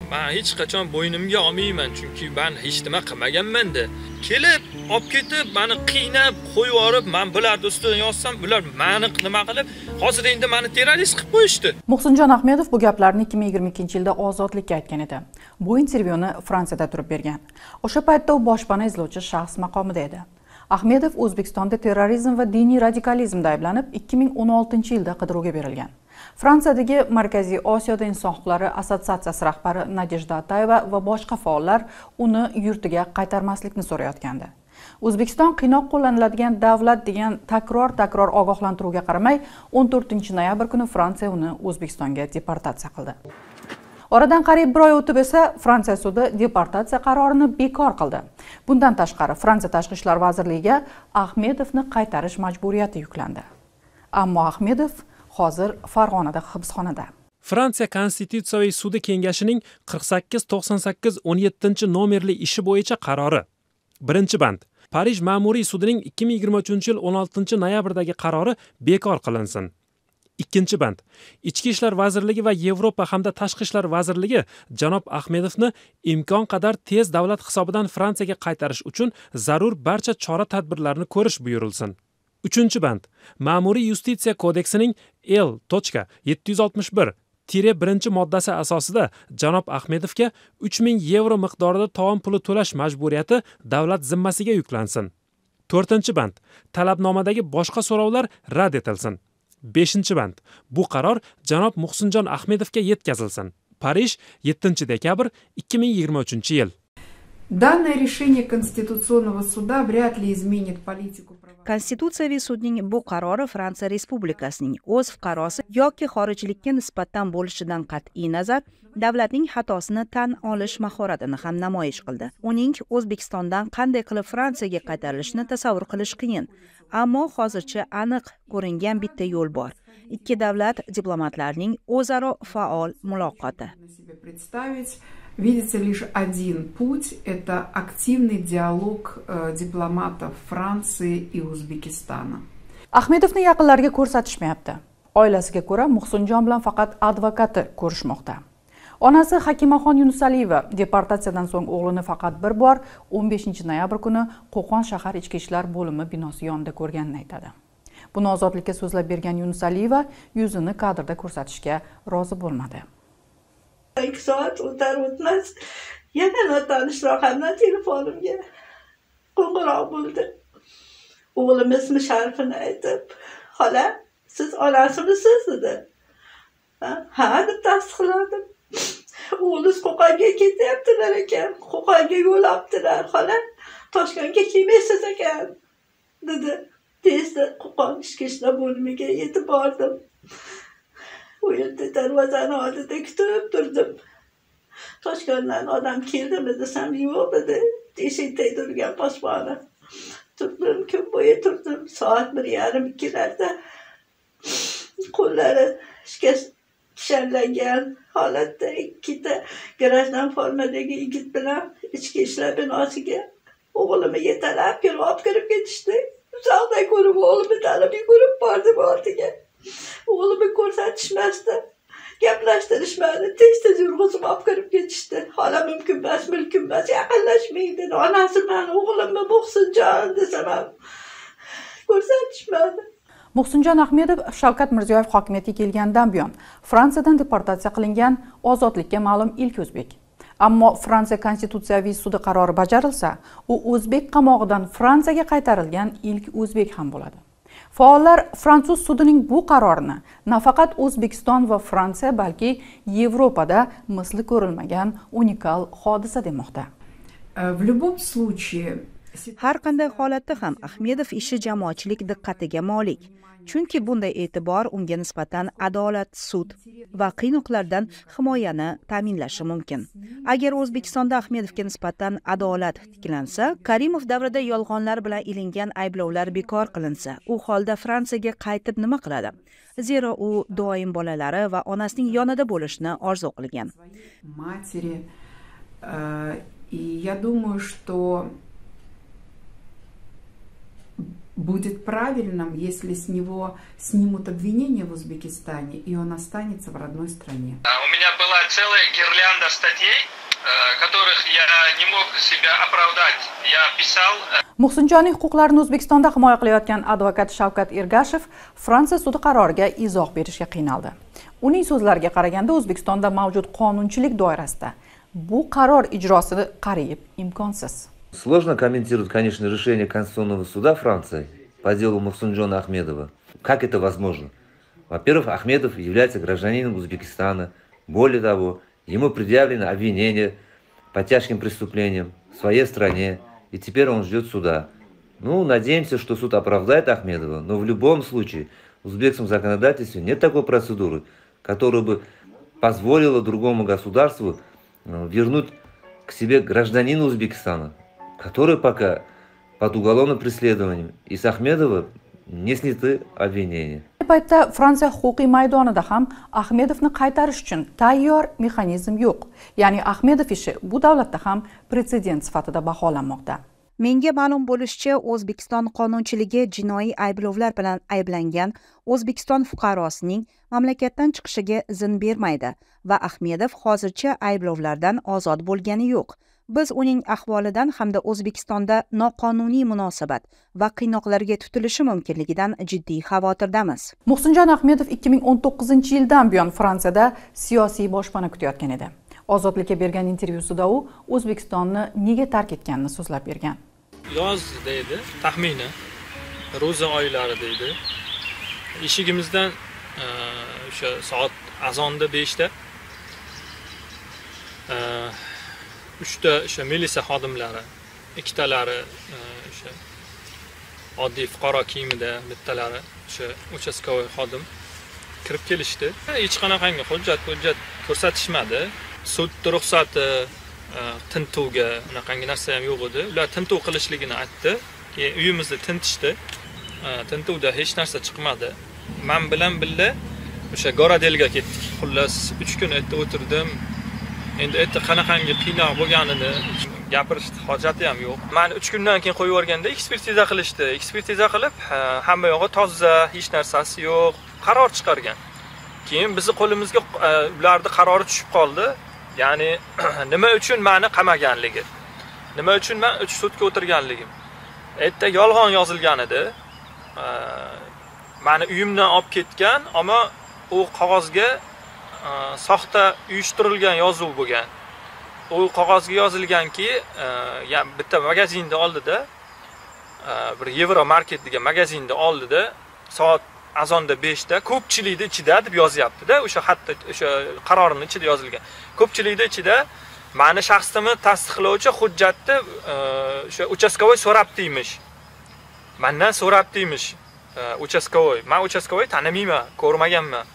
Ben hech qachon bo'ynimga olmayman, chunki men hech nima qilmaganman-da. Kelib, olib ketib, meni qiynab, qo'yib yorib, men bularni ustidan yozsam, ular meni nima qilib, hozir endi meni terrorist qilib qo'yishdi. Muhsinjon Ahmedov bu gaplarni 2022-yilda Ozodlikka aytgan edi. Bu intervyuni Fransiyada turib bergan. O'sha paytda u boshpana izlovchi shaxs maqomida edi. Ahmedov O'zbekistonda terrorizm va diniy radikalizmda ayblanib 2016-yilda qidiruvga berilgan. Fransiyadagi Markaziy Osiyoda inson huquqlari assotsiatsiyasi rahbari Nadejda Atayeva va boshqa faollar uni yurtiga qaytarmaslikni so'rayotgandi. O'zbekiston qiynoq qo'llaniladigan davlat degan takror ogohlantiruvga qaramay, 14-noyabr kuni Fransiya uni O'zbekistonga deportatsiya qildi. Oradan qariyb bir oy o'tib esa Fransiya sudi deportatsiya qarorini bekor qildi. Bundan tashqari Fransiya Tashqi ishlar vazirligiga Ahmedovni qaytarish majburiyati yuklandi. Ammo Ahmedov hozir Farg'onada hibsxonada. Fransiya Konstitutsiyaviy sudi kengashining 4898-17 nomerli ishi bo'yicha qarori. Birinchi band. Parij ma'muriy sudining 2023-yil 16-noyabrdagi qarori bekor qilinsin. Ikkinchi band. Ichki ishlar vazirligi va Yevropa hamda Tashqi ishlar vazirligi janob Ahmedovni imkon qadar tez davlat hisobidan Fransiyaga qaytarish uchun zarur barcha chora-tadbirlarni ko'rish buyurilsin. Uchinchi band. Ma'muriy yustitsiya kodeksining L.761-1 moddasi asosida janob Ahmedovga 3000 yevro miqdorida tovon puli to'lash majburiyati davlat zimmasiga yuklansin. To'rtinchi band. Talabnomadagi boshqa so'rovlar rad etilsin. Beshinchi band. Bu qaror janob Muhsinjon Ahmedovga yetkazilsin. Parij 7-dekabr 2023-yil. Данное решение Конституционного суда вряд ли изменит политику права. Konstitutsiyaviy sudning bu qarori Fransiya Respublikasining o'z fuqarosi yoki xorijlikka nisbatan bo'lishidan qat'iy nazar davlatning xatosini tan olish mahoratini ham namoyish qildi. Uning O'zbekistondan qanday qilib Fransiyaga qaytarilishini tasavvur qilish qiyin, ammo hozircha aniq ko'ringan bitta yo'l bor. Ikki davlat diplomatlarining o'zaro faol muloqoti. Видится лишь один путь – это активный диалог дипломатов Франции и Узбекистана. Ahmedovni yaqinlariga ko'rsatishmayapti. Oilasiga ko'ra Muhsinjon bilan faqat advokati ko'rishmoqda. Onasi Hakimaxon Yunusaliyeva deportatsiyadan so'ng o'g'lini faqat bir bor 15-noyabr kuni Qo'qon shahar ichki ishlar bo'limi binosi yonida ko'rganini aytadi. Buni Ozodlikka so'zlab bergan Yunusaliyeva yuzini kadrda ko'rsatishga rozi bo'lmadi. 2 soat o'tar-o'tmas yana notanish raqamdan telefonimga qo'ng'iroq bo'ldi. O'g'lim ismi Sharifini aytib, "Xola, siz onasimisiz?" dedi. "Ha", deb tasdiqladim. "O'g'lingiz Qo'qonga ketyaptilar ekan, Qo'qonga yo'l olibdilar, xola. Toshkentga kelmaysiz ekan", dedi. Tezda Qo'qon ichki ishlar bo'limiga yetib bordim. U yerda darvozani oldida kutib turdim. Toshkentdan odam keldimi desam, yo'q dedi. Eshikda turgan boshpana. Turdim, kun bo'yi turdim. Soat 1:30-2larda qo'llari kishanlangan holatda ikkita garajdan formadagi yigit bilan ichki ishlar binosiga o'g'limni yetalab kelib olib kirib ketishdi. Uzaqdan ko'rib o'g'limni tanib yugurib bordim ortiga. O'g'limni ko'rsatishmasdi, gaplashtirishmadi, tez yurg'izib olib kirib ketishdi. "Xola, mumkin emas, yaqinlashmang" dedi. "Onasi men o'g'limni Muhsinjon" desam ham ko'rsatishmadi. Muhsinjon Ahmedov Shavkat Mirziyoyev hokimiyatga kelganidan buyon Fransiyadan deportatsiya qilingan Ozodlikka ma'lum ilk o'zbek. Ammo Fransiya Konstitutsiyaviy sudi qarori bajarilsa, u o'zbek qamog'idan Fransiyaga qaytarilgan ilk o'zbek ham bo'ladi. Faollar Fransuz sudining bu qarorini nafaqat O'zbekiston va Fransiya, balki Yevropada misli ko'rilmagan unikal hodisa demoqda. В любом случае, har qanday holatda ham Ahmedov ishi jamoatchilik diqqatiga molik. Chunki bunday e'tibor unga nisbatan adolat, sud va qiynoqlardan himoyani ta'minlashi mumkin. Agar O'zbekistonda Ahmedovga nisbatan adolat tiklansa, Karimov davrida yolg'onlar bilan ilingan ayblovlar bekor qilinsa, u holda Fransiyaga qaytib nima qiladi? Zero u doim bolalari va onasining yonida bo'lishni orzu qilgan. Матери. И я думаю, что будет правильным, если с него снимут обвинения в Узбекистане, и он останется в родной стране. У меня была целая гирлянда статей, которых я не мог себя оправдать. Я писал... Muhsinjonning huquqlarini O'zbekistonda himoya qilayotgan advokat Shavkat Ergashev Fransiya sudi qaroriga izoh berishga qiynaldi. Uning so'zlariga qaraganda, O'zbekistonda mavjud qonunchilik doirasida bu qaror ijrosi qariyb imkonsiz. Сложно комментировать, конечно, решение Конституционного суда Франции по делу Мухсинджона Ахмедова. Как это возможно? Во-первых, Ахмедов является гражданином Узбекистана. Более того, ему предъявлено обвинение по тяжким преступлениям в своей стране, и теперь он ждет суда. Ну, надеемся, что суд оправдает Ахмедова, но в любом случае в узбекском законодательстве нет такой процедуры, которая бы позволила другому государству вернуть к себе гражданина Узбекистана, который пока под уголовным преследованием. И с Ахмедова не сняты обвинения. Paytda Fransiya huquqiy maydonida ham Ahmedovni qaytarish uchun tayyor mexanizm yo'q. Ya'ni Ahmedov ishi bu davlatda ham pretsedent sifatida baholanmoqda. Menga ma'lum bo'lishicha, O'zbekiston qonunchiligi jinoiy ayblovlar bilan ayblangan O'zbekiston fuqarosining mamlakatdan chiqishiga izn bermaydi va Ahmedov hozircha ayblovlardan ozod bo'lgani yo'q. Biz uning ahvolidan hamda O'zbekistonda noqonuniy munosabat va qiynoqlarga tutilishi mumkinligidan jiddiy xavotirdamiz. Muhsinjon Ahmedov 2019-yildan buyon Fransiyada siyosiy boshpana kutayotgan edi. Ozodlikka bergan intervyusida u O'zbekistonni nega tark etganini so'zlab bergan. Yoz deydi, taxmini ro'za oylari deydi. Eshigimizdan o'sha soat azonda 5da 3ta o'sha militsiya xodimlari, ikkitalari o'sha oddiy fuqaro kiyimida, bittalari o'sha uchastkovoy xodim kirib kelishdi. Hech qanaqangi hujjat ko'rsatishmadi. Sud ruxsati tintuvga unaqangi narsa ham yo'q edi. Ular tintuv qilishligini aytdi. Keyin uyimizda tintishdi. Tintuvda hech narsa chiqmadi. Men bilan birga o'sha Goradelga ketdik. Xullas 3 kun erta o'tirdim. Endi erta qanaqangi qiynoq bo'lganini gapirish hojati ham yo'q. Men 3 kundan keyin qo'yib yuborganda ekspertiza qilishdi. Ekspertiza qilib, hamma yog'i toza, hech narsasi yo'q, qaror chiqargan. Keyin bizni qo'limizga ularning qarori tushib qoldi. Ya'ni nima uchun meni qamaganligi, nima uchun men 3 sutka o'tirganligim. Erta yolg'on yozilgan edi. Meni uyimdan olib ketgan, ammo u qog'ozga soxta uyushtirilgan yozuv bo'lgan. U qog'ozga yozilganki, bitta magazinda oldida, bir Euro Market degan magazinda oldida soat azonda 5da ko'pchilikda ichida deb yozyapti-da, o'sha hatto o'sha qarorning ichida yozilgan. Ko'pchilikda ichida meni shaxsimni tasdiqlovchi hujjatni o'sha uchastkovoy so'rabdi deymish. Mendan so'rabdi deymish. Uchastkovoy. Men uchastkovoy tanimayman, ko'rmaganman.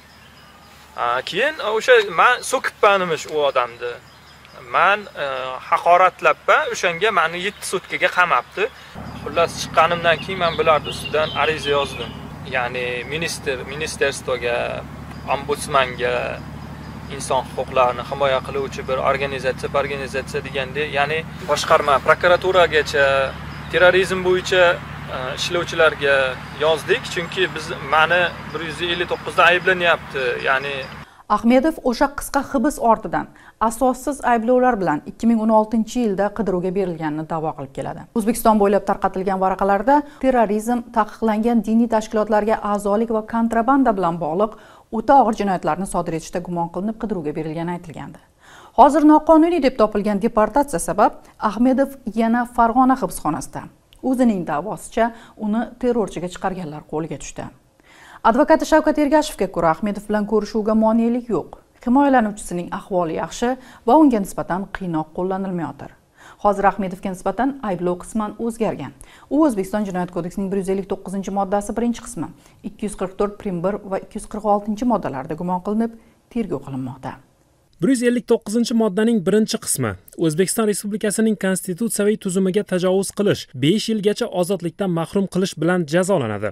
Keyin o'sha men so'kibmanmish u odamni. Men haqoratlabman, o'shanga meni 7 sutkaga qamabdi. Xullas chiqqanimdan keyin men bularning ustidan ariza yozdim. Ya'ni ministerstoga, ombudsmanga, inson huquqlarini himoya qiluvchi bir organizatsiya deganda, ya'ni boshqarma prokuraturagacha terrorizm bo'yicha ishlovchilarga yozdik, chunki meni 159 da ayblanyapti. Ya'ni Ahmedov o'sha qisqa hibs ortidan asossiz ayblovlar bilan 2016-yilda qidiruvga berilganini da'vo qilib keladi. O'zbekiston bo'ylab tarqatilgan varaqalarda terrorizm, taqiqlangan diniy tashkilotlarga a'zolik va kontrabanda bilan bog'liq o'ta og'ir jinoyatlarni sodir etishda gumon qilinib qidiruvga berilgani aytilgandi. Hozir noqonuniy deb topilgan deportatsiya sabab Ahmedov yana Farg'ona hibsxonasida. O'zining da'vosicha uni terrorchiga chiqarganlar qo'liga tushdi. Advokati Shavkat Ergashevga ko'ra, Ahmedov bilan ko'rishuvga monelik yo'q. Himoyalanuvchisining ahvoli yaxshi va unga nisbatan qiynoq qo'llanilmayotir. Hozir Ahmedovga nisbatan ayblov qisman o'zgargan. U O'zbekiston Jinoyat kodeksining 159-moddasi 1-qismi, 244.1 va 246-moddalarida gumon qilinib, tergov qilinmoqda. 159-moddaning 1-qismi O'zbekiston Respublikasining konstitutsiyaviy tuzumiga tajovuz qilish, 5 yilgacha ozodlikdan mahrum qilish bilan jazolanadi.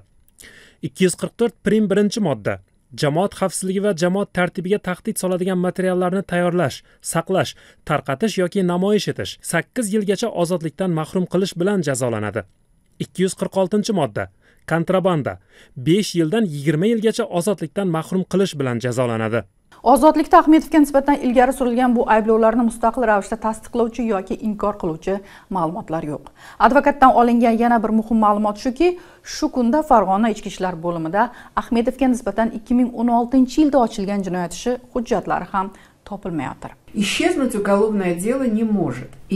244.1-modda jamoat xavfsizligi va jamoat tartibiga tahdid soladigan materiallarni tayyorlash, saqlash, tarqatish yoki namoyish etish 8 yilgacha ozodlikdan mahrum qilish bilan jazolanadi. 246-modda kontrabanda 5 yildan 20 yilgacha ozodlikdan mahrum qilish bilan jazolanadi. Ozodlikda Ahmedovga nisbatan ilgari surilgan bu ayblovlarni mustaqil ravishda tasdiqlovchi yoki inkor qiluvchi ma'lumotlar yo'q. Advokatdan olingan yana bir muhim ma'lumot shuki, shu kunda Farg'ona ichki ishlar bo'limida Ahmedovga nisbatan 2016-yilda ochilgan jinoyat ishi hujjatlari ham topilmayotir. Исчезнуть уголовное дело не может. И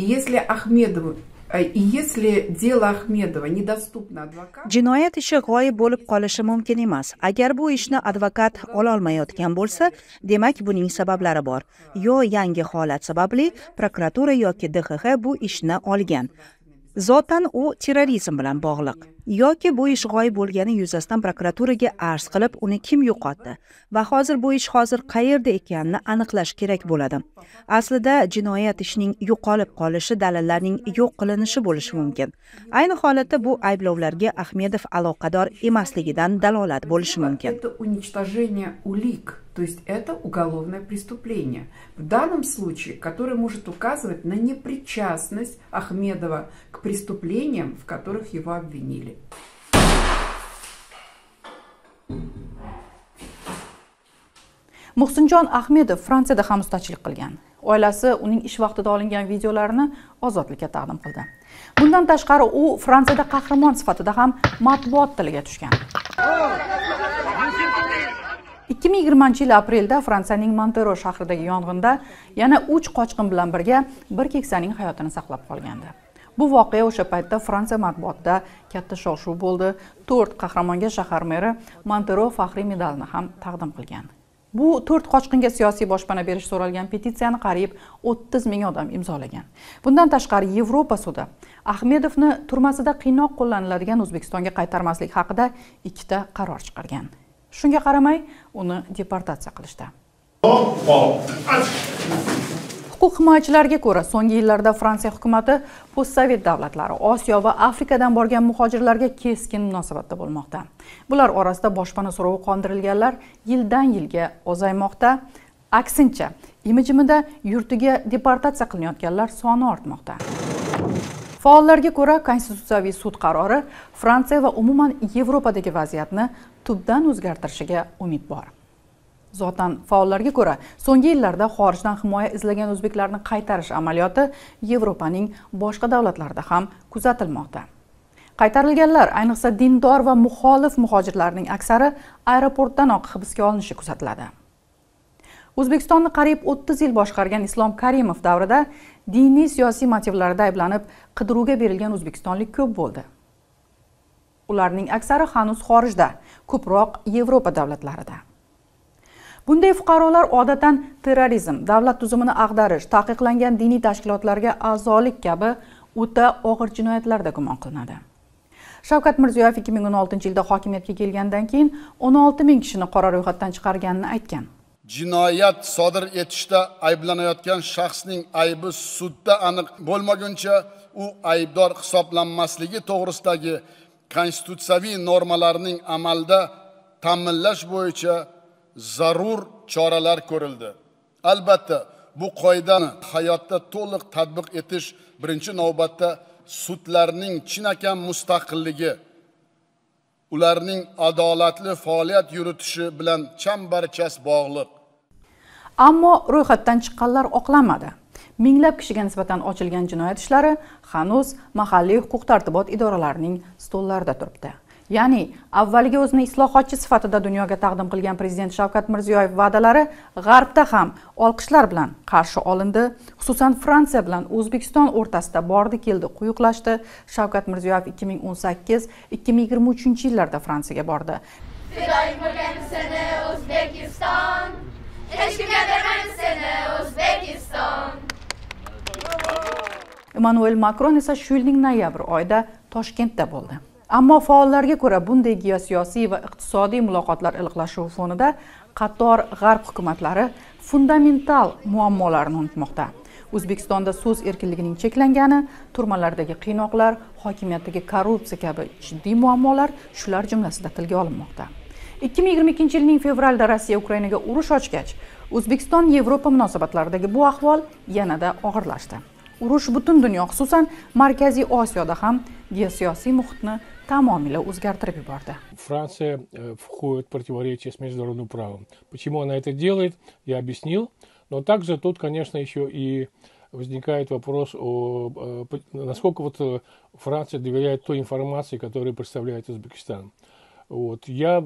если дело Ахмедова недоступно адвокату, jinoyat ishi g'oyib bo'lib qolishi mumkin emas. Agar bu ishni advokat ola olmayotgan bo'lsa, demak buning sabablari bor. Yo yangi holat sababli prokuratura yoki DXX bu ishni olgan. Zotan u terrorizm bilan bog'liq. Yoki bu ish g'oyib bo'lgani yuzasidan prokuraturaga arz qilib, uni kim yo'qotdi va hozir bu ish qayerda ekanini aniqlash kerak bo'ladi. Aslida jinoyat ishining yo'qolib qolishi dalillarning yo'q qilinishi bo'lishi mumkin. Ayni holatda bu ayblovlarga Ahmedov aloqador emasligidan dalolat bo'lishi mumkin. Это уничтожение улик, то есть это уголовное преступление. В данном случае, которое может указывать на непричастность Ахмедова к преступлениям, в которых его обвинили. Muhsinjon Ahmedov Fransiyada ham ustachilik qilgan. Oilasi uning ish vaqtida olingan videolarini ozodlikka taqdim qildi. Bundan tashqari u Fransiyada qahramon sifatida ham matbuot tiliga tushgan. 2020-yil aprelda Fransiyaning Montero shahridagi yong'inda yana 3 qochqin bilan birga bir keksaning hayotini saqlab qolgandi. Bu voqea o'sha paytda Fransiya matbuotida katta shov-shuv bo'ldi. 4 qahramonga shahar meri Montero faxriy medalini ham taqdim qilgan. Bu 4 qochqinga siyosiy boshpana berish so'ralgan petitsiyani qariyb 30 ming odam imzolagan. Bundan tashqari Yevropa sudi Ahmedovni turmasida qiynoq qo'llaniladigan O'zbekistonga qaytarmaslik haqida 2 ta qaror chiqargan. Shunga qaramay, uni deportatsiya qilishdi. Huquq himoyachilariga ko'ra, so'nggi yillarda Fransiya hukumatı postsovet davlatlari, Osiyo va Afrikadan borgan muhojirlarga keskin munosabatda bo'lmoqda. Bular orasida boshpana so'rovi qondirilganlar yildan-yilga ozaymoqda. Aksincha, imijimida yurtiga deportatsiya qilinayotganlar soni ortmoqda. Faollarga ko'ra, Konstitutsiyaviy sud qarori Fransiya va umuman Yevropadagi vaziyatni tubdan o'zgartirishiga umid bor. Zotan faollarga ko'ra, so'nggi yillarda xorijdan himoya izlagan o'zbeklarni qaytarish amaliyoti Yevropaning boshqa davlatlarida ham kuzatilmoqda. Qaytarilganlar, ayniqsa dindor va muxolif muhojirlarning aksari aeroportdanoq hibsga olinishi kuzatiladi. O'zbekistonni qariyb 30 yil boshqargan Islom Karimov davrida diniy siyosiy motivlarda ayblanib qidiruvga berilgan o'zbekistonlik ko'p bo'ldi. Ularning aksari hanuz xorijda, ko'proq Yevropa davlatlarida. Bunday fuqarolar odatan terrorizm, davlat tuzumini ag'darish, taqiqlangan diniy tashkilotlarga a'zolik kabi o'ta og'ir jinoyatlarda gumon qilinadi. Shavkat Mirziyoyev 2016-yilda hokimiyatga kelgandan keyin 16 ming kishini qora ro'yxatdan chiqarganini aytgan. Jinoyat sodir etishda ayblanayotgan shaxsning aybi sudda aniq bo'lmaguncha u aybdor hisoblanmasligi to'g'risidagi konstitutsiyaviy normalarning amalda ta'minlash bo'yicha zarur choralar ko'rildi. Albatta, bu qoidani hayotda to'liq tatbiq etish birinchi navbatda sudlarning chinakam mustaqilligi, ularning adolatli faoliyat yuritishi bilan chambarchas bog'liq. Ammo ro'yxatdan chiqqanlar oqlanmadi. Minglab kishiga nisbatan ochilgan jinoyat ishlari hanuz mahalliy huquq-tartibot idoralarining stollarida turibdi. Ya'ni, avvaliga o'zini islohotchi sifatida dunyoga taqdim qilgan prezident Shavkat Mirziyoyev va'dalari G'arbda ham olqishlar bilan qarshi olindi. Xususan, Fransiya bilan O'zbekiston o'rtasida bordi-keldi, quyuqlashdi. Shavkat Mirziyoyev 2018-2023-yillarda Fransiyaga bordi. Fidoyi bo'lgan seni O'zbekiston, hech kimga bermaymiz seni O'zbekiston. Emmanuel Macron esa shu yilning noyabr oyida Toshkentda bo'ldi. Ammo faollarga ko'ra bunday geosiyosiy va iqtisodiy muloqotlar iliqlashuvi fonida qator g'arb hukumatlari fundamental muammolarni unutmoqda. O'zbekistonda so'z erkinligining cheklangani, turmalardagi qiynoqlar, hokimiyatdagi korrupsiya kabi jiddiy muammolar shular jumlasida tilga olinmoqda. 2022-yilning fevralda Rossiya Ukrainaga urush ochgach, O'zbekiston-Yevropa munosabatlaridagi bu ahvol yanada og'irlashdi. Urush butun dunyo, xususan Markaziy Osiyoda ham geosiyosiy muhitni tamomila o'zgartirib yubordi. Франция входит в противоречие с международным правом. Почему она это делает, я объяснил. Но также тут, конечно, еще и возникает вопрос о насколько вот Франция доверяет той информации, которую представляет Узбекистан. Вот. Я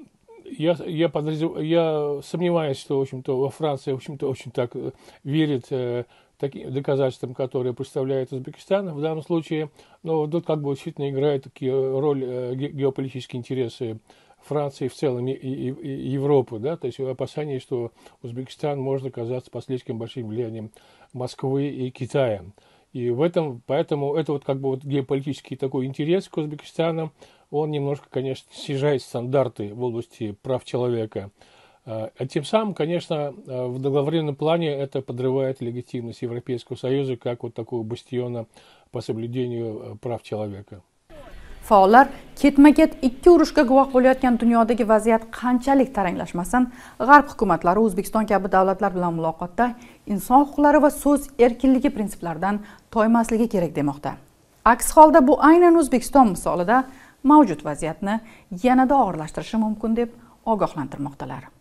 сомневаюсь, что, в общем-то, во Франции, в общем-то, очень так верит таким доказательствам, которые представляет Узбекистан в данном случае. Но тут как бы действительно играет роль геополитические интересы Франции в целом и Европы, да, то есть опасение, что Узбекистан может оказаться под слишком большим влиянием Москвы и Китая. И поэтому это вот как бы вот геополитический такой интерес к Узбекистану, он немножко, конечно, снижает стандарты в области прав человека. А тем самым, конечно, в долговременном плане это подрывает легитимность Европейского Союза как вот такого бастиона по соблюдению прав человека. Faollar ketma-ket ikki urushga guvoh bo'layotgan dunyodagi vaziyat qanchalik taranglashmasin, G'arb hukumatlari O'zbekiston kabi davlatlar bilan muloqotda inson huquqlari va so'z erkinligi prinsiplaridan toymasligi kerak demoqda. Aks holda bu aynan O'zbekiston misolida mavjud vaziyatni yanada og'irlashtirishi mumkin deb ogohlantirmoqdalar.